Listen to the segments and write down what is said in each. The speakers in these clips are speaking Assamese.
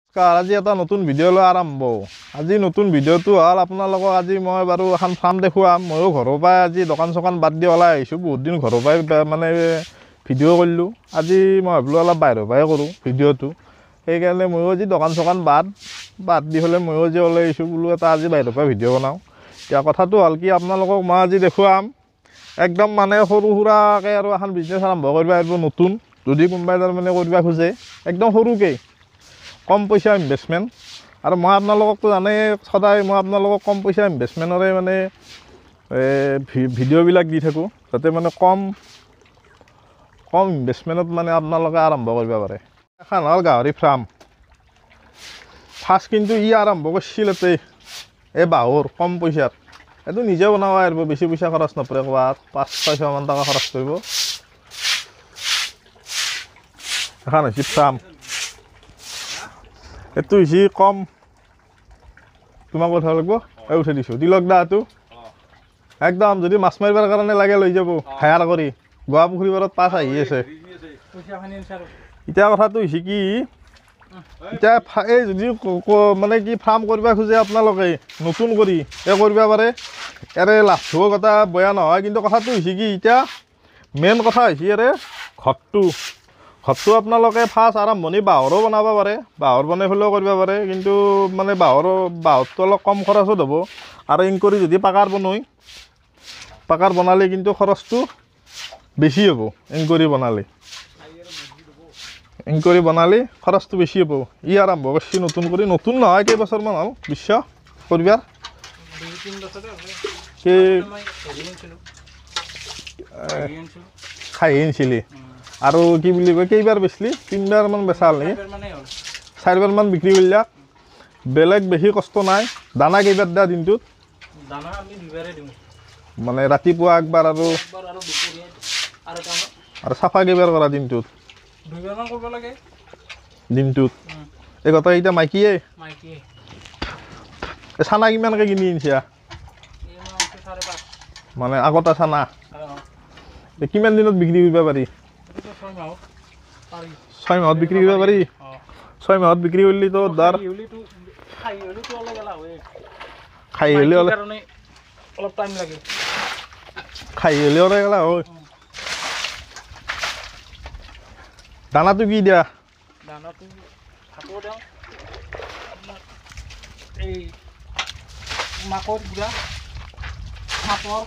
আজি এটা নতুন ভিডিঅ' লৈ আৰম্ভ। আজি নতুন ভিডিঅ'টো হ'ল আপোনালোকক আজি মই বাৰু এখন ফাৰ্ম দেখুৱাম। ময়ো ঘৰৰ পৰাই আজি দোকান চোকান বাদ দি ওলাই আহিছোঁ। বহুত দিন ঘৰৰ পৰাই মানে ভিডিঅ' কৰিলোঁ। আজি মই ভাবিলোঁ অলপ বাহিৰৰ পৰাই কৰোঁ ভিডিঅ'টো। সেইকাৰণে ময়ো আজি দোকান চোকান বাদ দি হ'লে ময়ো আজি ওলাই আহিছোঁ বোলো এটা আজি বাহিৰৰ পৰা ভিডিঅ' বনাওঁ। এতিয়া কথাটো হ'ল কি আপোনালোকক মই আজি দেখুৱাম একদম মানে সৰু সুৰাকৈ আৰু এখন বিজনেছ আৰম্ভ কৰিব পাৰিব নতুন। যদি কোনোবাই তাৰমানে কৰিব খোজে একদম সৰুকৈ কম পইচা ইনভেষ্টমেণ্ট। আৰু মই আপোনালোককতো জানেই সদায় মই আপোনালোকক কম পইচা ইনভেষ্টমেণ্টৰে মানে ভিডিঅ'বিলাক দি থাকোঁ যাতে মানে কম ইনভেষ্টমেণ্টত মানে আপোনালোকে আৰম্ভ কৰিব পাৰে। এখন হ'ল গাহৰি ফাৰ্ম। ফাৰ্ষ্ট কিন্তু আৰম্ভ কৰিছিল এই বাঁহৰ কম পইচাত। এইটো নিজে বনাব পাৰিব, বেছি পইচা খৰচ নপৰে, ক'ৰবাত 500-600 মান টকা খৰচ কৰিব। এখন হৈছে ফাৰ্ম। এইটো হৈছে কম, তোমাক কথা লাগিব এই উঠাই দিছোঁ দিলক দা। এইটো একদম যদি মাছ মাৰিবৰ কাৰণে লাগে লৈ যাব হায়াৰ কৰি। গোৱা পুখুৰী পাৰত পাছ আহি আছে। এতিয়া কথাটো হৈছে কি, এতিয়া এই যদি মানে কি ফাৰ্ম কৰিব খোজে আপোনালোকে নতুন কৰি কৰিব পাৰে। ইয়াৰে লাভটোও কথা বেয়া নহয়, কিন্তু কথাটো হৈছে কি এতিয়া মেইন কথা হৈছে ইয়াৰে ঘৰটো আপোনালোকে ফাৰ্ষ্ট আৰম্ভণি বাঁহৰো বনাব পাৰে, বাঁহৰ বনাই পেলাইও কৰিব পাৰে। কিন্তু মানে বাঁহৰটো অলপ কম খৰচত হ'ব। আৰু ইনকৰি যদি পাকাৰ বনালে কিন্তু খৰচটো বেছি হ'ব। ইনকৰি বনালে খৰচটো বেছি হ'ব। আৰম্ভ কৰিছে নতুন কৰি, নতুন নহয় কেইবছৰমান হ'ল বিশ্ব কৰিবাৰ। খাই আনিছিলি আৰু কি বুলি কয় কেইবাৰ বেচলি? 3বাৰ মান বেচা হ'ল নেকি? 4বাৰ মান বিক্ৰী কৰিলাক। বেলেগ বেছি কষ্ট নাই। দানা কেইবাৰ দিয়া দিনটোত? মানে ৰাতিপুৱা একবাৰ আৰু চাফা কেইবাৰ কৰা দিনটোত? 2বাৰমান কৰিব লাগে দিনটোত। এই গোটেই এতিয়া মাইকীয়ে চানা কিমানকৈ কিনি আনিছা? মানে আগতে চানা কিমান দিনত বিক্ৰী কৰিব পাৰি? 6 মাহত বিক্ৰী কৰিব পাৰি। 6 মাহত বিক্ৰী কৰিলেতো ধৰ খাই হ'লে অলপ টাইম লাগে। খাই হ'লে ওলাই গ'লা হয়। দানাটো কি দিয়া? দানাটো ভাতো দিওঁ, এই মাকৰ গুড়া, সাপৰ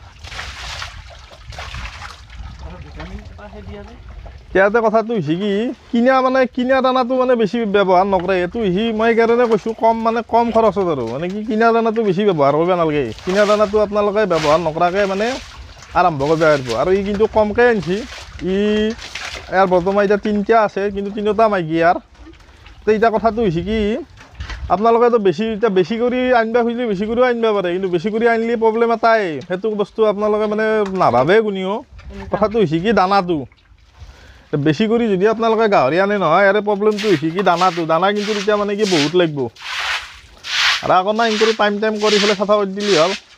ভিটামিন এটা সেই দিয়া যায়। ইয়াতে কথাটো হৈছে কি কিনা দানাটো মানে বেছি ব্যৱহাৰ নকৰে। এইটো হৈছে মই সেইকাৰণে কৈছোঁ কম খৰচত আৰু মানে কি কিনা দানাটো বেছি ব্যৱহাৰ কৰিব নালাগে। কিনা দানাটো আপোনালোকে ব্যৱহাৰ নকৰাকৈ মানে আৰম্ভ কৰিব পাৰিব। আৰু কিন্তু কমকৈ আনিছে। ইয়াৰ বৰ্তমান এতিয়া 3টা আছে, কিন্তু 3টা মাইকী ইয়াৰ। তো এতিয়া কথাটো হৈছে কি আপোনালোকেতো বেছি কৰি আনিব খুজিলে বেছি কৰিও আনিব পাৰে, কিন্তু বেছি কৰি আনিলে প্ৰব্লেম এটাই, সেইটো বস্তু আপোনালোকে মানে নাভাবে কোনেও। কথাটো হৈছে কি দানাটো বেছি কৰি যদি আপোনালোকে গাহৰি আনে নহয়, ইয়াৰে প্ৰব্লেমটো হৈছে কি দানা কিন্তু তেতিয়া মানে কি বহুত লাগিব। আৰু আকৌ নাই কৰি টাইম কৰি পেলাই চাফা কৰি দিলে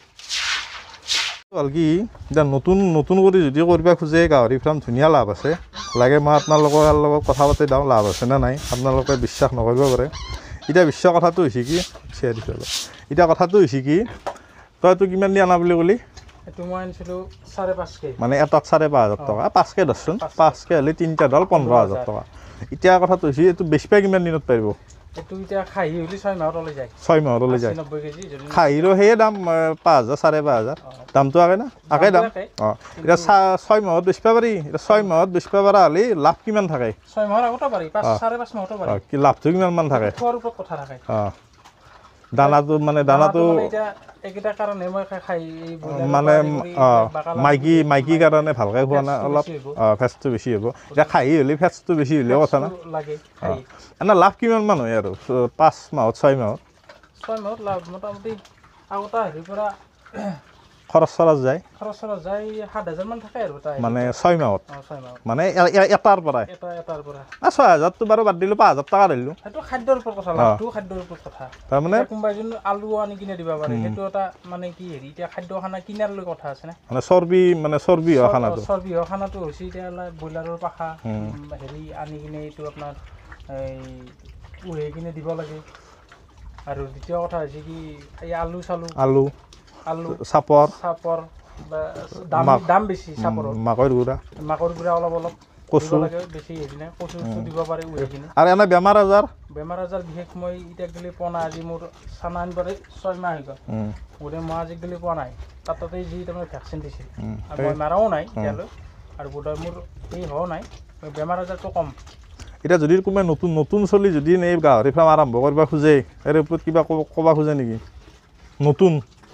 হ'ল কি এতিয়া নতুন কৰি যদি কৰিব খোজে গাহৰি ফাৰ্ম ধুনীয়া লাভ আছে। লাগে মই আপোনালোকৰ লগত কথা পাতি দিওঁ লাভ আছে নে নাই, আপোনালোকে বিশ্বাস নকৰিব পাৰে। এতিয়া কথাটো হৈছে কি এতিয়া কথাটো হৈছে কি তইতো কিমান দি আনা বুলি ক'লি? এইটো মই আনিছিলোঁ 5.5K। মানে এটাত 5,500 টকা। 5K ধৰচোন, 5K হ'লে 3টা ধৰ 15,000 টকা। এতিয়া কথাটো হৈছে এইটো বেচিব কিমান দিনত পাৰিব? এইটো এতিয়া খাহী হ'লে 6 মাহত ওলাই যায়। 6 মাহত ওলাই যায়। 90 কেজি খাহীৰো সেয়ে দাম 5,000 5,500 দামটো আগে না? আগে দাম। এতিয়া 6 মাহত বেচিব পাৰি। এতিয়া 6 মাহত বেচিব পৰা হ'লে লাভ কিমান থাকে? 6 মাহৰ আগতো পাৰি, 5.5 মাহতো পাৰি। কি লাভটো কিমান মান থাকে? খোৱাৰ ওপৰত কথা থাকে। দানাটো এতিয়া এইকেইটা কাৰণে মই খাই মানে মাইকী কাৰণে ভালকৈ খোৱা নাই, অলপ ফেটটো বেছি হ'ব। এতিয়া খাহী হ'লে ফেটটো বেছি হ'লেও কথা নাই। এনে লাভ কিমান মান হয় আৰু 5 মাহত 6 মাহত? 6 মাহত লাভ মোটামুটি আগতে হেৰিৰ পৰা খৰচ যায় 7,000 মান থাকে আৰু মানে 6 মাহত। 6 মাহত মানে এটাৰ পৰাই 6,000টো বাৰু বাদ দিলোঁ, 5,000 টকা ধৰিলোঁ। সেইটো খাদ্যৰ ওপৰত কথা, লাভটো খাদ্যৰ ওপৰত কথা। তাৰমানে কোনোবাই যদি আলু আনি কিনে দিব পাৰে, সেইটো এটা মানে কি হেৰি এতিয়া খাদ্য খানা কিনাৰ লৈ কথা আছে না। মানে চৰ্বি হোৱা খানাটো হৈছে এতিয়া ব্ৰইলাৰৰ পাখা হেৰি আনি কিনে এইটো আপোনাৰ এই উহে কিনে দিব লাগে আৰু দ্বিতীয় কথা হৈছে কি এই আলু আলু চাপৰ বা দাম বেছি চাপৰৰ মাকৈ গুড়া অলপ কচু লাগে বেছি হেৰিনে কচু দিব পাৰে উহে কিনে আৰু এনে বেমাৰ আজাৰ বিশেষ মই এতিয়া গেলি পোৱা নাই আজি মোৰ চানা আনিবলৈ 6 মাহ হৈ গ'ল গোটেই মই আজি গেলি পোৱা নাই তাতে যি তাৰমানে ভেকচিন দিছিল আৰু মই মাৰাও নাই এতিয়ালৈ আৰু বোধহয় মোৰ এই হোৱাও নাই বেমাৰ আজাৰটো কম এতিয়া যদি কোনোবাই নতুন চলি যদি এই গাহৰি ফাৰ্ম আৰম্ভ কৰিব খোজে ইয়াৰ ওপৰত কিবা ক'ব খোজে নেকি নতুন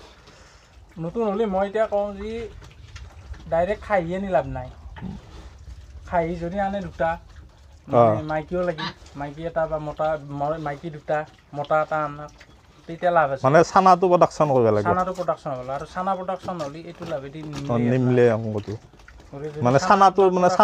হ'লে মই এতিয়া কওঁ যে ডাইৰেক্ট খাহী আনি লাভ নাই খাহী যদি আনে দুটা মাইকীও লাগি মাইকী এটা বা মাইকী দুটা মতা এটা আনক তেতিয়া লাভ আছে মানে চানাটো প্ৰডাকশ্যন কৰিব লাগে চানাটো প্ৰডাকশ্যন হ'ব আৰু চানা প্ৰডাকশ্যন হ'লে এইটো লাভেদি নিমিলে অংকটো মানে চানাটো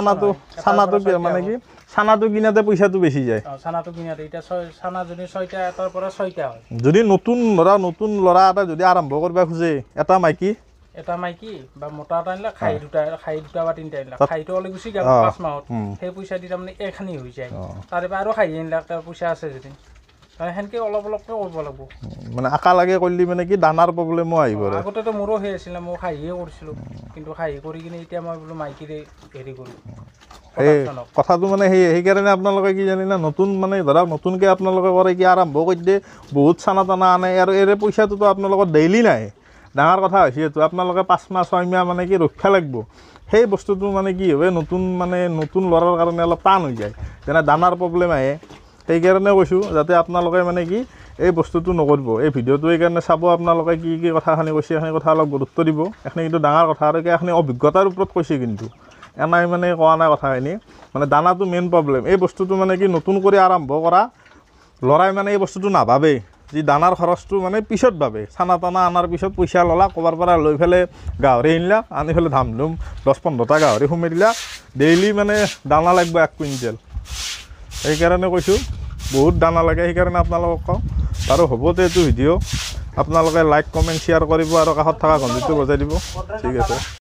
মানে কি চানাটো কিনাতে পইচাটো বেছি যায় চানাটো কিনাতে এতিয়া চানা যদি 6টা এটাৰ পৰা 6টা হয় যদি নতুন ল'ৰা এটা যদি আৰম্ভ কৰিব খোজে এটা মাইকী বা মতা এটা আনিলে খাহী দুটা বা 3টা আনিলে খাহীটো হ'লে গুচি যাব 5 মাহত সেই পইচা দি তাৰমানে এখানি হৈ যায় তাৰে পৰা আৰু খাহী আনিলে তাৰ পইচা আছে যদি সেনেকৈ অলপকৈ কৰিব লাগিব মানে আকা লাগে কৰিলে মানে কি দানাৰ প্ৰব্লেমো আহিব আগতেতো মোৰো সেই আছিলে মই খাহীয়ে কৰিছিলোঁ কিন্তু খাহী কৰি কিনে এতিয়া মই বোলো মাইকীৰে হেৰি কৰোঁ সেই কথাটো মানে সেইকাৰণে আপোনালোকে কি জানে না নতুন মানে ধৰক নতুনকৈ আপোনালোকে কৰে কি আৰম্ভ কৰি দিয়ে বহুত চানা টানা আনে আৰু এই পইচাটোতো আপোনালোকৰ ডেইলি নাই ডাঙৰ কথা হৈছে এইটো আপোনালোকে 5 মাহ 6 মাহ মানে কি ৰক্ষা লাগিব সেই বস্তুটো মানে কি হয় নতুন ল'ৰাৰ কাৰণে অলপ টান হৈ যায় যেনে দানাৰ প্ৰব্লেম আহে সেইকাৰণে কৈছোঁ যাতে আপোনালোকে মানে কি এই বস্তুটো নকৰিব এই ভিডিঅ'টো এইকাৰণে চাব আপোনালোকে কি কথাখিনি কৈছে সেইখিনি কথা অলপ গুৰুত্ব দিব এইখিনি কিন্তু ডাঙৰ কথা আৰু এইখিনি অভিজ্ঞতাৰ ওপৰত কৈছে কিন্তু এনাই মানে কোৱা নাই কথাখিনি মানে দানাটো মেইন প্ৰব্লেম এই বস্তুটো মানে কি নতুন কৰি আৰম্ভ কৰা ল'ৰাই মানে এই বস্তুটো নাভাবে যি দানাৰ খৰচটো মানে পিছত ভাবে চানা টানা আনাৰ পিছত পইচা ল'লা ক'ৰবাৰ পৰা লৈ পেলাই গাহৰি আনিলা আনি পেলাই ধাম 10-15টা গাহৰি সোমাই দিলা ডেইলি মানে দানা লাগিব 1 কুইণ্টেল সেইকাৰণে কৈছোঁ বহুত দানা লাগে সেইকাৰণে আপোনালোকক কওঁ আৰু হ'বতো এইটো ভিডিঅ' আপোনালোকে লাইক কমেণ্ট শ্বেয়াৰ কৰিব আৰু কাষত থকা ঘণ্টিটো বজাই দিব ঠিক আছে